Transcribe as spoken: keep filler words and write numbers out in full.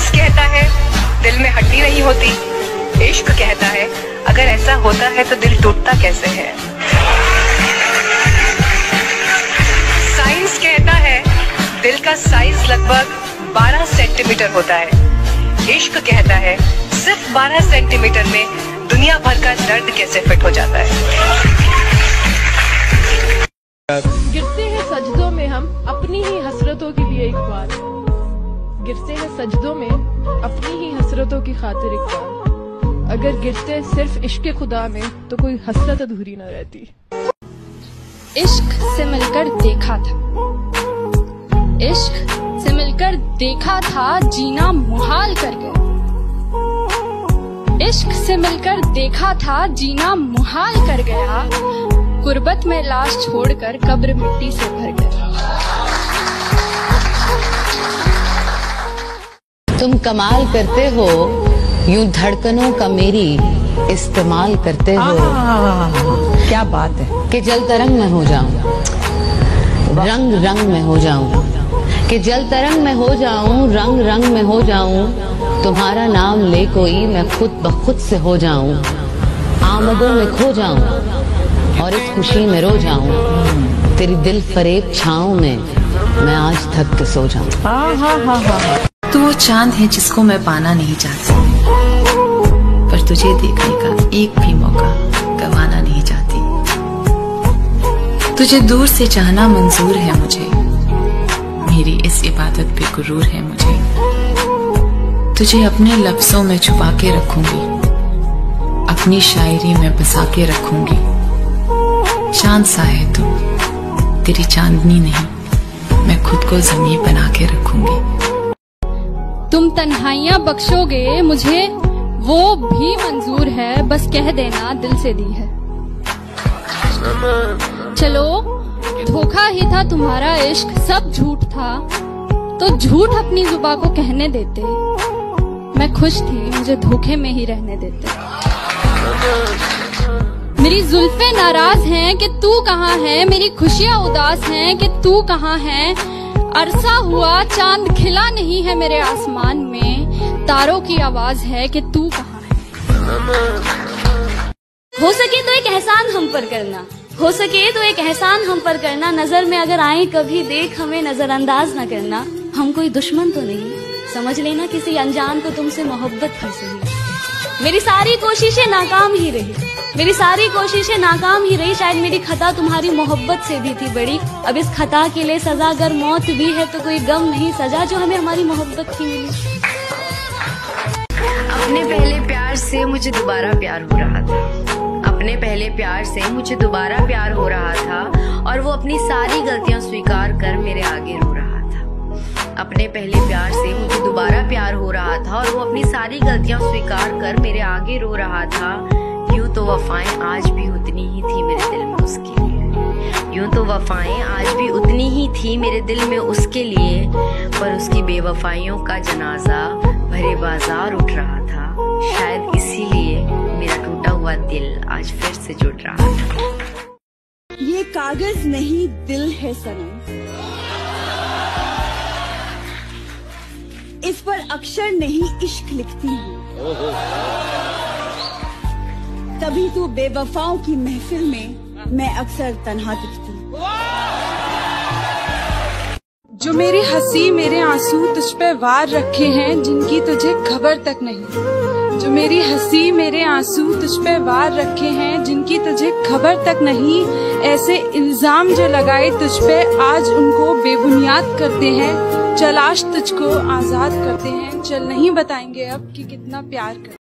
Science कहता है दिल में हड्डी नहीं होती, इश्क कहता है अगर ऐसा होता है तो दिल टूटता कैसे है। साइंस कहता है दिल का साइज लगभग बारह सेंटीमीटर होता है, इश्क कहता है सिर्फ बारह सेंटीमीटर में दुनिया भर का दर्द कैसे फिट हो जाता है। गिरते हैं सजदों में हम अपनी ही हसरतों के लिए एक बार, गिरते हैं सजदों में अपनी ही हसरतों की खातिर एक बार। अगर गिरते सिर्फ इश्क खुदा में तो कोई हसरत अधूरी न रहती। इश्क से मिलकर देखा था, इश्क से मिलकर देखा था जीना मुहाल कर गया। इश्क से मिलकर देखा था जीना मुहाल कर गया, गुर्बत में लाश छोड़कर कब्र मिट्टी से भर गया। तुम कमाल करते हो, यूं धड़कनों का मेरी इस्तेमाल करते हो। क्या बात है कि जल तरंग में हो जाऊं, रंग रंग में हो जाऊं, कि जल तरंग में हो जाऊं, रंग रंग में हो जाऊं। तुम्हारा नाम ले कोई मैं खुद ब खुद से हो जाऊं, आमदों में खो जाऊं और इस खुशी में रो जाऊं। तेरी दिल फरेब छाँव में मैं आज थक के सो जाऊं। हाँ हाँ हाँ हाँ। तू वो चांद है जिसको मैं पाना नहीं चाहती, पर तुझे देखने का एक भी मौका गंवाना नहीं चाहती। तुझे दूर से चाहना मंजूर है मुझे, मेरी इस इबादत पे गुरूर है मुझे। तुझे अपने लफ्जों में छुपा के रखूंगी, अपनी शायरी में बसा के रखूंगी। चांद सा है तू, तेरी चांदनी नहीं, मैं खुद को ज़मीं बना के रखूंगी। तुम तन्हाइयां बख्शोगे मुझे वो भी मंजूर है, बस कह देना दिल से दी है। चलो धोखा ही था तुम्हारा इश्क, सब झूठ था तो झूठ अपनी जुबां को कहने देते। मैं खुश थी मुझे धोखे में ही रहने देते। मेरी जुल्फे नाराज हैं कि तू कहाँ है, मेरी खुशियाँ उदास हैं कि तू कहाँ है। अरसा हुआ चांद खिला नहीं है मेरे आसमान में, तारों की आवाज है कि तू कहाँ है। हो सके तो एक एहसान हम पर करना, हो सके तो एक एहसान हम पर करना। नजर में अगर आए कभी देख हमें नजरअंदाज न करना। हम कोई दुश्मन तो नहीं, समझ लेना किसी अनजान को तुमसे मोहब्बत है सही। मेरी सारी कोशिशें नाकाम ही रही, मेरी सारी कोशिशें नाकाम ही रही। शायद मेरी खता तुम्हारी मोहब्बत से भी थी बड़ी। अब इस खता के लिए सजा अगर मौत भी है तो कोई गम नहीं सजा जो हमें हमारी मोहब्बत की मिली। अपने पहले प्यार से मुझे दोबारा प्यार हो रहा था, अपने पहले प्यार से मुझे दोबारा प्यार हो रहा था, और वो अपनी सारी गलतियां स्वीकार कर मेरे आगे रो रहा था। अपने पहले प्यार से मुझे दोबारा प्यार हो रहा था, और वो अपनी सारी गलतियां स्वीकार कर मेरे आगे रो रहा था। यूं तो वफाएं आज भी उतनी ही थी मेरे दिल में उसके लिए, यूं तो वफाएं आज भी उतनी ही थी मेरे दिल में उसके लिए, पर उसकी बेवफाइयों का जनाजा भरे बाजार उठ रहा था। शायद इसीलिए मेरा टूटा हुआ दिल आज फिर से जुट रहा था। ये कागज नहीं दिल है सनम, इस पर अक्षर नहीं इश्क लिखती हूँ। तभी तो बेवफाओं की महफिल में मैं अक्सर तन्हा दिखती हूँ। जो मेरी हंसी मेरे आंसू तुझ पे वार रखे हैं जिनकी तुझे खबर तक नहीं, जो मेरी हंसी मेरे आंसू तुझ पे वार रखे हैं जिनकी तुझे खबर तक नहीं। ऐसे इल्जाम जो लगाए तुझ पे आज उनको बेबुनियाद करते हैं, चल आज तुझको आजाद करते हैं। चल नहीं बताएंगे अब कि कितना प्यार कर